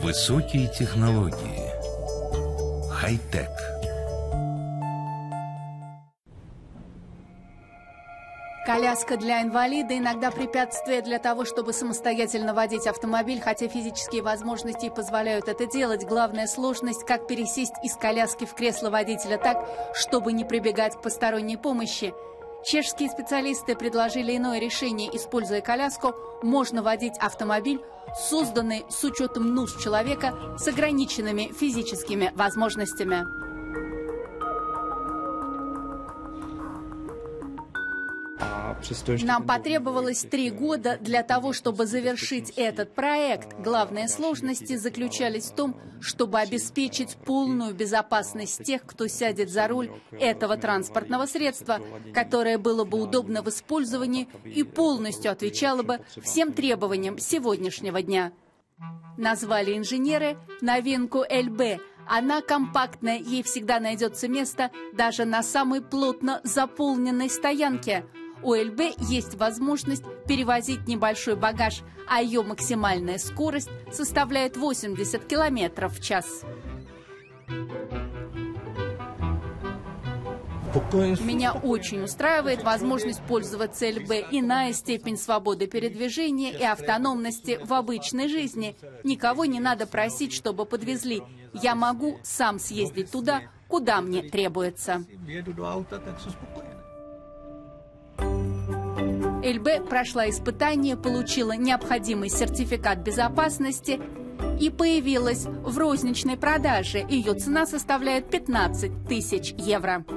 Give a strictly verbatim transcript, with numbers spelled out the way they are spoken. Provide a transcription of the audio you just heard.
Высокие технологии. Хай-тек. Коляска для инвалида иногда препятствие для того, чтобы самостоятельно водить автомобиль, хотя физические возможности позволяют это делать. Главная сложность – как пересесть из коляски в кресло водителя так, чтобы не прибегать к посторонней помощи. Чешские специалисты предложили иное решение. Используя коляску, можно водить автомобиль, созданный с учетом нужд человека с ограниченными физическими возможностями. Нам потребовалось три года для того, чтобы завершить этот проект. Главные сложности заключались в том, чтобы обеспечить полную безопасность тех, кто сядет за руль этого транспортного средства, которое было бы удобно в использовании и полностью отвечало бы всем требованиям сегодняшнего дня. Назвали инженеры новинку эл бэ. Она компактная, ей всегда найдется место даже на самой плотно заполненной стоянке. У эл бэ есть возможность перевозить небольшой багаж, а ее максимальная скорость составляет восемьдесят километров в час. Меня очень устраивает возможность пользоваться эл бэ, иная степень свободы передвижения и автономности в обычной жизни. Никого не надо просить, чтобы подвезли. Я могу сам съездить туда, куда мне требуется. эл бэ прошла испытание, получила необходимый сертификат безопасности и появилась в розничной продаже. Ее цена составляет пятнадцать тысяч евро.